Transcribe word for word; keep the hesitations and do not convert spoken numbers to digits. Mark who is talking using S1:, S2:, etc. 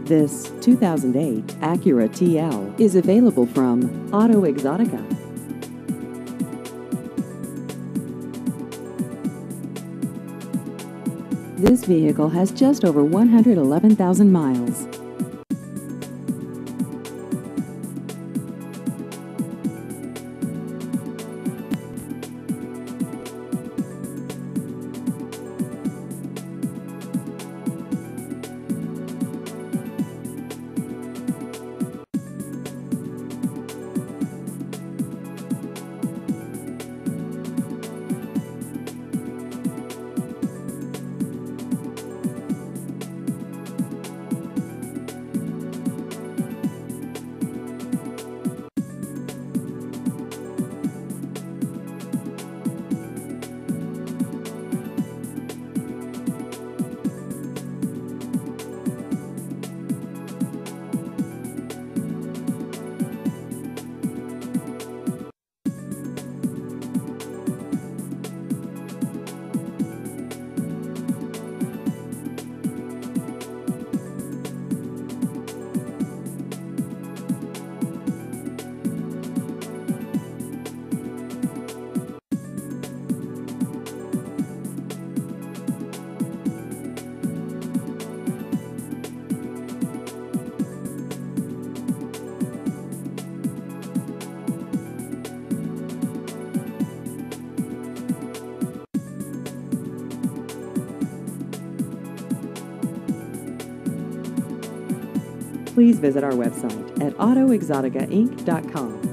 S1: This two thousand eight Acura T L is available from Auto Exotica. This vehicle has just over one hundred eleven thousand miles. Please visit our website at auto exotica inc dot com.